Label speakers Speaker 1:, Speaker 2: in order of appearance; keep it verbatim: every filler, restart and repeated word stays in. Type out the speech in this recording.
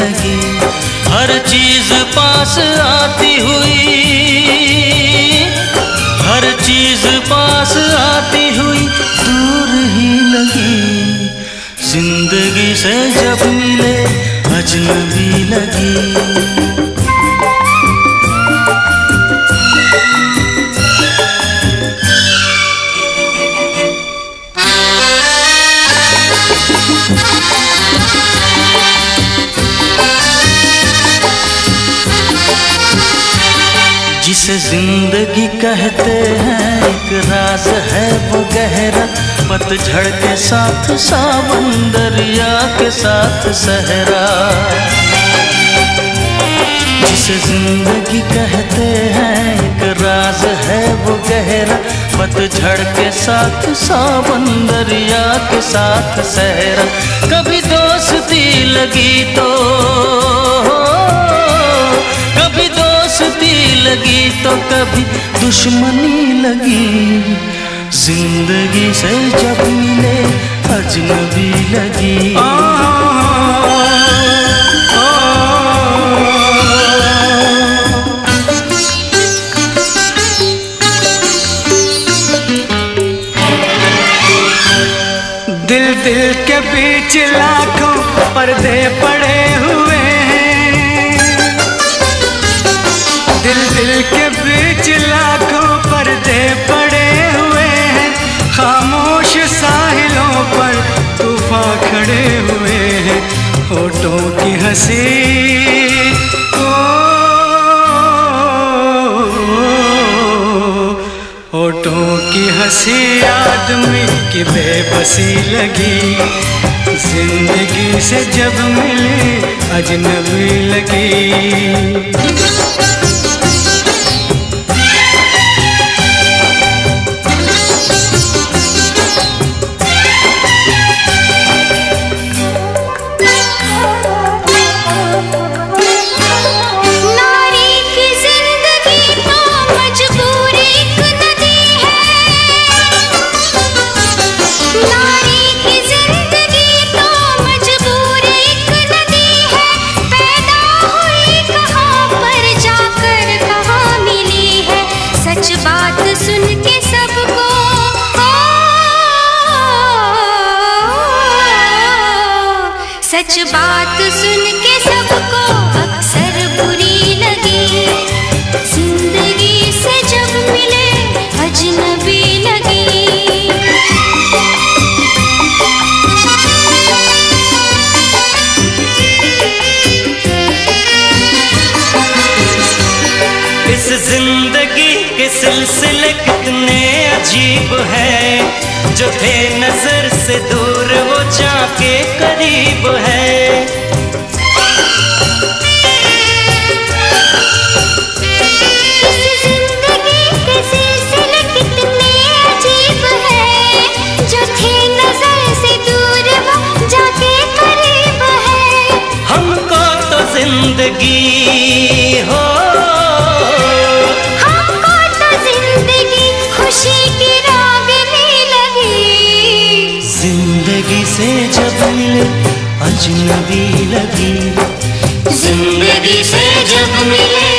Speaker 1: लगी। हर चीज पास आती हुई, हर चीज पास आती हुई दूर ही लगी। जिंदगी से जब मिले अजनबी लगी। जिसे जिंदगी कहते हैं एक राज है वो गहरा, पतझड़ के साथ सावन दरिया के साथ सहरा। जिसे जिंदगी कहते हैं एक राज है वो गहरा, पतझड़ के साथ सावन दरिया के साथ सहरा। कभी दोस्ती लगी तो, कभी दोस्ती लगी तो कभी दुश्मनी लगी। जिंदगी से जब मिले अजनबी लगी। आ, आ,
Speaker 2: दिल दिल के बीच लाखों पर्दे पड़े हुए हैं, दिल दिल के बीच लाखों पर्दे पड़े हुए हैं। खामोश साहिलों पर तूफान खड़े हुए हैं। होठों की हंसी ओ, होठों की हंसी आदमी की बेबसी लगी। जिंदगी से जब मिली अजनबी लगी।
Speaker 3: सच बात सुन के सबको अक्सर बुरी लगी। जिंदगी से जब मिले अजनबी लगी।
Speaker 1: इस जिंदगी के सिलसिले कितने अजीब है, जो थे नजर से दूर वो जाके करीब है।
Speaker 3: इस जिंदगी के सिलसिले कितने अजीब है, जो थे नजर से दूर वो जाके करीब है।
Speaker 1: हमको तो जिंदगी हो,
Speaker 3: हमको तो जिंदगी खुशी की
Speaker 1: जिंदगी से जब मिले अजनबी लगी। जिंदगी से जब मिले